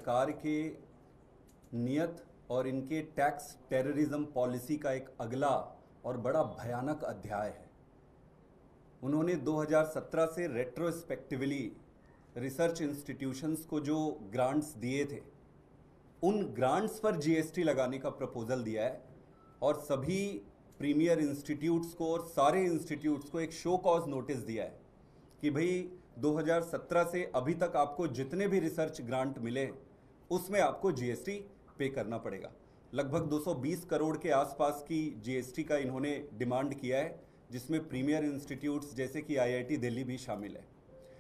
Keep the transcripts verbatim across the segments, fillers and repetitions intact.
सरकार के नियत और इनके टैक्स टेररिज्म पॉलिसी का एक अगला और बड़ा भयानक अध्याय है। उन्होंने दो हज़ार सत्रह से रेट्रोस्पेक्टिवली रिसर्च इंस्टीट्यूशंस को जो ग्रांट्स दिए थे, उन ग्रांट्स पर जीएसटी लगाने का प्रपोजल दिया है और सभी प्रीमियर इंस्टीट्यूट्स को और सारे इंस्टीट्यूट्स को एक शो कॉज नोटिस दिया है कि भाई दो हज़ार सत्रह से अभी तक आपको जितने भी रिसर्च ग्रांट मिले उसमें आपको जीएसटी पे करना पड़ेगा। लगभग दो सौ बीस करोड़ के आसपास की जीएसटी का इन्होंने डिमांड किया है, जिसमें प्रीमियर इंस्टीट्यूट्स जैसे कि आईआईटी दिल्ली भी शामिल है।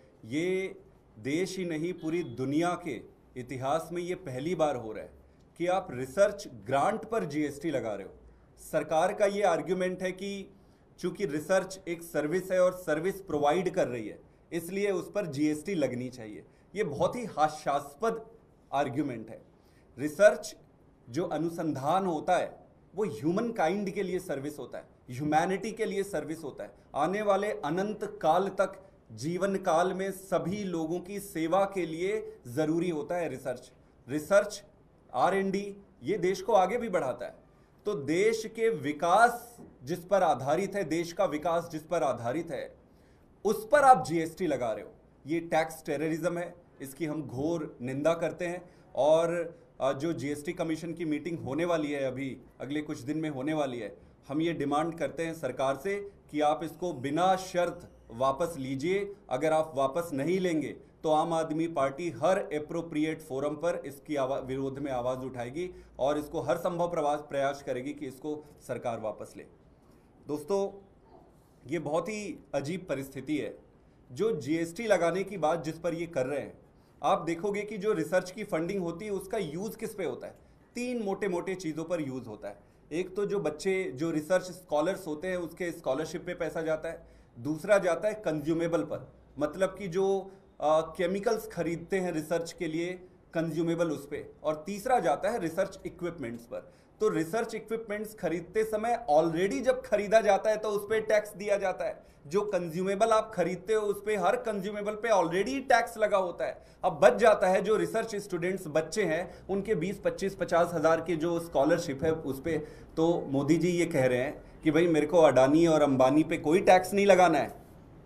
ये देश ही नहीं, पूरी दुनिया के इतिहास में ये पहली बार हो रहा है कि आप रिसर्च ग्रांट पर जीएसटी लगा रहे हो। सरकार का ये आर्ग्यूमेंट है कि चूंकि रिसर्च एक सर्विस है और सर्विस प्रोवाइड कर रही है, इसलिए उस पर जीएसटी लगनी चाहिए। ये बहुत ही हास्यास्पद आर्ग्यूमेंट है। रिसर्च जो अनुसंधान होता है वो ह्यूमन काइंड के लिए सर्विस होता है, ह्यूमैनिटी के लिए सर्विस होता है। आने वाले अनंत काल तक, जीवन काल में सभी लोगों की सेवा के लिए जरूरी होता है research. Research R and D ये देश को आगे भी बढ़ाता है। तो देश के विकास जिस पर आधारित है, देश का विकास जिस पर आधारित है, उस पर आप जीएसटी लगा रहे हो। ये टैक्स टेररिज्म है, इसकी हम घोर निंदा करते हैं। और जो जीएसटी कमीशन की मीटिंग होने वाली है, अभी अगले कुछ दिन में होने वाली है, हम ये डिमांड करते हैं सरकार से कि आप इसको बिना शर्त वापस लीजिए। अगर आप वापस नहीं लेंगे तो आम आदमी पार्टी हर एप्रोप्रिएट फोरम पर इसकी विरोध में आवाज़ उठाएगी और इसको हर संभव प्रयास प्रयास करेगी कि इसको सरकार वापस ले। दोस्तों, ये बहुत ही अजीब परिस्थिति है। जो जीएसटी लगाने की बात जिस पर ये कर रहे हैं, आप देखोगे कि जो रिसर्च की फंडिंग होती है उसका यूज़ किस पे होता है। तीन मोटे मोटे चीज़ों पर यूज़ होता है। एक तो जो बच्चे जो रिसर्च स्कॉलर्स होते हैं उसके स्कॉलरशिप पे पैसा जाता है। दूसरा जाता है कंज्यूमेबल पर, मतलब कि जो केमिकल्स खरीदते हैं रिसर्च के लिए, कंज्यूमेबल उस पर। और तीसरा जाता है रिसर्च इक्विपमेंट्स पर। तो रिसर्च इक्विपमेंट्स खरीदते समय ऑलरेडी जब खरीदा जाता है तो उस पर टैक्स दिया जाता है। जो कंज्यूमेबल आप खरीदते हो उस पर, हर कंज्यूमेबल पे ऑलरेडी टैक्स लगा होता है। अब बच जाता है जो रिसर्च स्टूडेंट्स बच्चे हैं उनके बीस पच्चीस पचास हजार के जो स्कॉलरशिप है उस पर। तो मोदी जी ये कह रहे हैं कि भाई मेरे को अडानी और अंबानी पे कोई टैक्स नहीं लगाना है,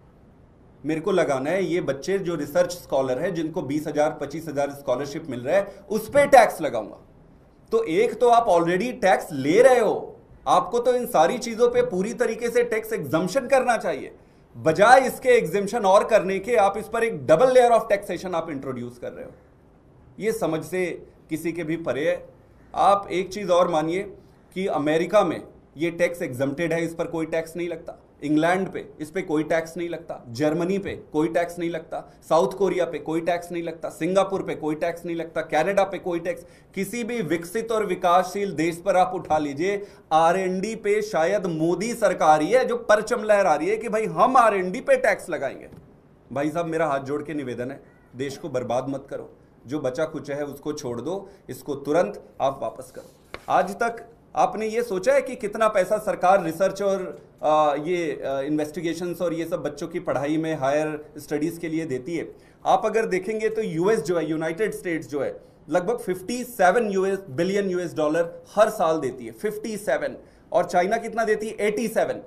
मेरे को लगाना है ये बच्चे जो रिसर्च स्कॉलर है जिनको बीस हजार पच्चीस हजार स्कॉलरशिप मिल रहा है उस पर टैक्स लगाऊंगा। तो एक तो आप ऑलरेडी टैक्स ले रहे हो, आपको तो इन सारी चीजों पे पूरी तरीके से टैक्स एग्जम्पशन करना चाहिए। बजाय इसके एग्जम्पशन और करने के आप इस पर एक डबल लेयर ऑफ टैक्सेशन आप इंट्रोड्यूस कर रहे हो। ये समझ से किसी के भी परे है। आप एक चीज और मानिए कि अमेरिका में ये टैक्स एग्जम्प्टेड है, इस पर कोई टैक्स नहीं लगता। इंग्लैंड पे इस पे कोई टैक्स नहीं लगता। जर्मनी पे कोई टैक्स नहीं लगता। साउथ कोरिया पे कोई टैक्स नहीं लगता। सिंगापुर पे कोई टैक्स नहीं लगता। कनाडा पे कोई टैक्स। किसी भी विकसित और विकासशील देश पर आप उठा लीजिए, आर एंड डी पे शायद मोदी सरकार ही है जो परचम लहरा रही है कि भाई हम आर एंड डी पे टैक्स लगाएंगे। भाई साहब, मेरा हाथ जोड़ के निवेदन है, देश को बर्बाद मत करो। जो बचा कुछ है उसको छोड़ दो, इसको तुरंत आप वापस करो। आज तक आपने ये सोचा है कि कितना पैसा सरकार रिसर्च और आ, ये इन्वेस्टिगेशंस और ये सब बच्चों की पढ़ाई में, हायर स्टडीज के लिए देती है? आप अगर देखेंगे तो यूएस जो है, यूनाइटेड स्टेट्स जो है, लगभग सत्तावन यूएस बिलियन यूएस डॉलर हर साल देती है, सत्तावन। और चाइना कितना देती है? सत्तासी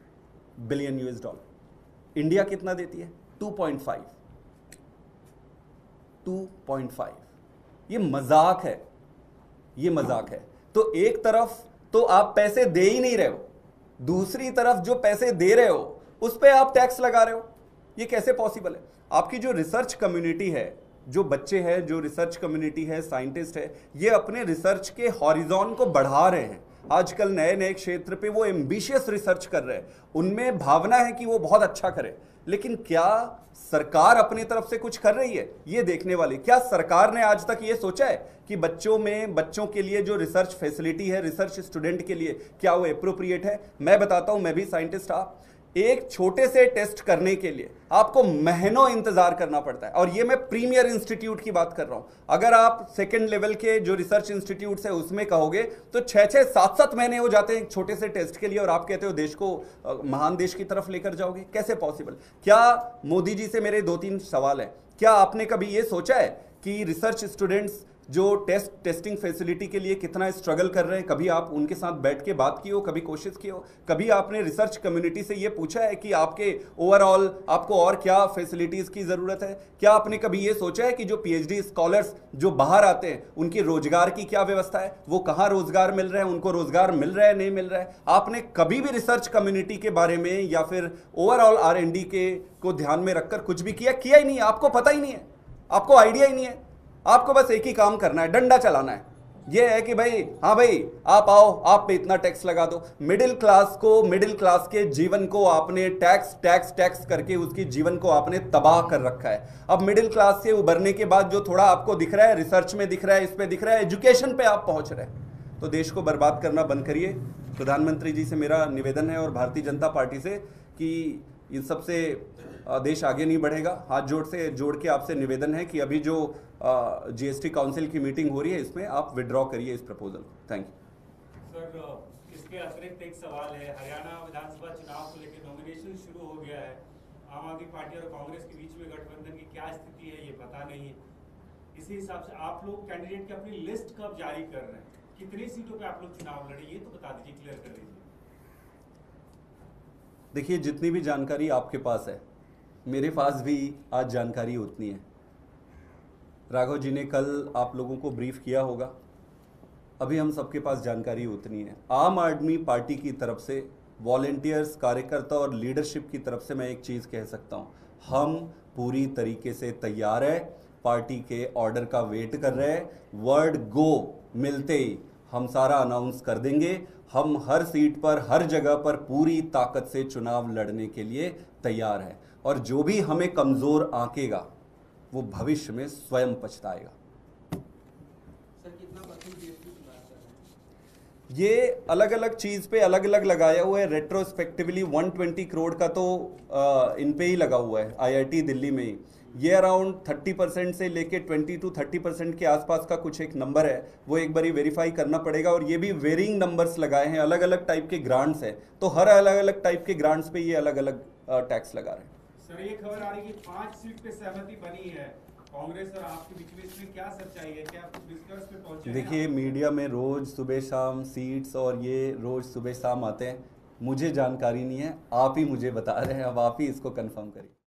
बिलियन यूएस डॉलर। इंडिया कितना देती है? Two point five. Two point five. ये मजाक है, ये मजाक है। तो एक तरफ तो आप पैसे दे ही नहीं रहे हो, दूसरी तरफ जो पैसे दे रहे हो उस पे आप टैक्स लगा रहे हो। ये कैसे पॉसिबल है? आपकी जो रिसर्च कम्युनिटी है, जो बच्चे हैं, जो रिसर्च कम्युनिटी है, साइंटिस्ट है, ये अपने रिसर्च के हॉरिजॉन को बढ़ा रहे हैं। आजकल नए नए क्षेत्र पे वो एम्बिशियस रिसर्च कर रहे हैं, उनमें भावना है कि वो बहुत अच्छा करे। लेकिन क्या सरकार अपनी तरफ से कुछ कर रही है ये देखने वाली? क्या सरकार ने आज तक ये सोचा है कि बच्चों में, बच्चों के लिए जो रिसर्च फैसिलिटी है, रिसर्च स्टूडेंट के लिए, क्या वो एप्रोप्रिएट है? मैं बताता हूं, मैं भी साइंटिस्ट था। एक छोटे से टेस्ट करने के लिए आपको महीनों इंतजार करना पड़ता है, और ये मैं प्रीमियर इंस्टीट्यूट की बात कर रहा हूं। अगर आप सेकंड लेवल के जो रिसर्च इंस्टीट्यूट है उसमें कहोगे तो छह छह सात सात महीने हो जाते हैं एक छोटे से टेस्ट के लिए, और आप कहते हो देश को महान देश की तरफ लेकर जाओगे। कैसे पॉसिबल? क्या मोदी जी से मेरे दो तीन सवाल है। क्या आपने कभी ये सोचा है कि रिसर्च स्टूडेंट्स जो टेस्ट टेस्टिंग फैसिलिटी के लिए कितना स्ट्रगल कर रहे हैं, कभी आप उनके साथ बैठ के बात की हो, कभी कोशिश की हो, कभी आपने रिसर्च कम्युनिटी से ये पूछा है कि आपके ओवरऑल आपको और क्या फैसिलिटीज़ की ज़रूरत है? क्या आपने कभी ये सोचा है कि जो पीएचडी स्कॉलर्स जो बाहर आते हैं उनकी रोजगार की क्या व्यवस्था है, वो कहाँ रोजगार मिल रहा है, उनको रोजगार मिल रहा है नहीं मिल रहा है? आपने कभी भी रिसर्च कम्युनिटी के बारे में या फिर ओवरऑल आर एंड डी के को ध्यान में रखकर कुछ भी किया किया ही नहीं है? आपको पता ही नहीं है, आपको आइडिया ही नहीं है। आपको बस एक ही काम करना है, डंडा चलाना है। यह है कि भाई हाँ भाई आप आओ, आप पे इतना टैक्स लगा दो। मिडिल क्लास को, मिडिल क्लास के जीवन को आपने टैक्स टैक्स टैक्स करके उसकी जीवन को आपने तबाह कर रखा है। अब मिडिल क्लास से उभरने के बाद जो थोड़ा आपको दिख रहा है, रिसर्च में दिख रहा है, इस पे दिख रहा है, एजुकेशन पे आप पहुंच रहे हैं, तो देश को बर्बाद करना बंद करिए। प्रधानमंत्री जी से मेरा निवेदन है और भारतीय जनता पार्टी से कि इन सब से देश आगे नहीं बढ़ेगा। हाथ जोड़ से जोड़ के आपसे निवेदन है कि अभी जो जीएसटी काउंसिल की मीटिंग हो रही है इसमें आप विड्रॉ करिए इस प्रपोजल को। Thank you sir. इसके अतिरिक्त एक सवाल है, हरियाणा विधानसभा चुनाव को लेकर नॉमिनेशन शुरू हो गया है। आम आदमी पार्टी और कांग्रेस के बीच में गठबंधन की क्या स्थिति है ये पता नहीं। इसी हिसाब से आप लोग कैंडिडेट की अपनी लिस्ट कब जारी कर रहे हैं? कितनी सीटों पे आप लोग चुनाव लड़े, ये तो बता दीजिए, क्लियर कर दीजिए। देखिए, जितनी भी जानकारी आपके पास है मेरे पास भी आज जानकारी उतनी है। राघव जी ने कल आप लोगों को ब्रीफ किया होगा, अभी हम सबके पास जानकारी उतनी है। आम आदमी पार्टी की तरफ से, वॉलेंटियर्स, कार्यकर्ता और लीडरशिप की तरफ से मैं एक चीज़ कह सकता हूँ, हम पूरी तरीके से तैयार है, पार्टी के ऑर्डर का वेट कर रहे हैं। वर्ड गो मिलते ही हम सारा अनाउंस कर देंगे। हम हर सीट पर, हर जगह पर पूरी ताकत से चुनाव लड़ने के लिए तैयार है और जो भी हमें कमज़ोर आंकेगा वो भविष्य में स्वयं पछताएगा। सर, कितना परसेंट जीएसटी लगाया है? ये अलग अलग चीज़ पे अलग अलग लगाया हुआ है। रेट्रोस्पेक्टिवली एक सौ बीस करोड़ का तो आ, इन पे ही लगा हुआ है आईआईटी दिल्ली में ही। ये अराउंड तीस परसेंट से लेके बीस टू तीस परसेंट के आसपास का कुछ एक नंबर है, वो एक बारी वेरीफाई करना पड़ेगा। और ये भी वेरिंग नंबर्स लगाए हैं, अलग अलग टाइप के ग्रांट्स हैं, तो हर अलग अलग टाइप के ग्रांट्स पे ये अलग अलग टैक्स लगा रहे हैं। सर, ये खबर आ रही है कि पांच सीट पे सहमति बनी है कांग्रेस और आपके बीच में, इसमें क्या सच्चाई है? क्या आप कुछ डिस्कस पे पहुंचे? देखिए, मीडिया में रोज सुबह शाम सीट्स और ये रोज सुबह शाम आते हैं, मुझे जानकारी नहीं है, आप ही मुझे बता रहे हैं, अब आप ही इसको कंफर्म करिए।